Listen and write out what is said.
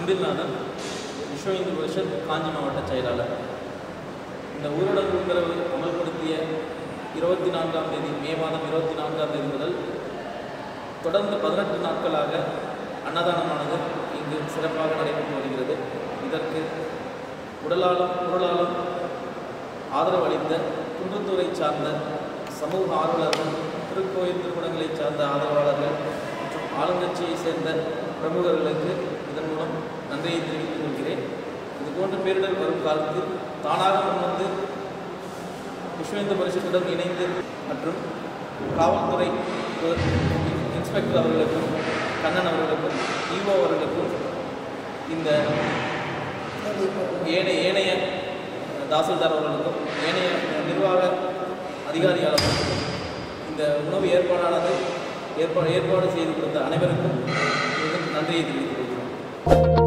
செந்தில்நாதன், விஸ்வ இந்து பரிஷத் காஞ்சி மாவட்ட செயலாளர். இந்த ஊரடங்கு உத்தரவு அமல்படுத்திய 24ஆம் தேதி மே மாதம் 24ஆம் தேதி முதல் தொடர்ந்து 18 நாட்களாக அன்னதானமானது இங்கு சிறப்பாக நடைபெற்று வருகிறது. இதற்கு உடலாலும் பொருளாலும் ஆதரவு அளித்த குன்றத்தூரை சார்ந்த சமூக ஆர்வலர்கள், திருக்கோயில் திருமணங்களை சார்ந்த ஆதரவாளர்கள் மற்றும் ஆளுங்கட்சியை சேர்ந்த பிரமுகர்களுக்கு இதன் மூலம் நன்றியை தெரிவித்துக் கொள்கிறேன். இதுபோன்ற பேரிடர் வரும் காலத்தில் தானாக முன்வந்து விஸ்வ இந்து பரிஷத்துடன் இணைந்து மற்றும் காவல்துறை இன்ஸ்பெக்டர் அவர்களுக்கும், கண்ணன் அவர்களுக்கும், ஈஓ அவர்களுக்கும், இந்த ஏனைய தாசில்தார் அவர்களுக்கும், ஏனைய நிர்வாக அதிகாரிகளுக்கும் இந்த உணவு ஏற்பாடு செய்து கொடுத்த அனைவருக்கும் நன்றியை தெரிவித்துக் கொள்கிறோம்.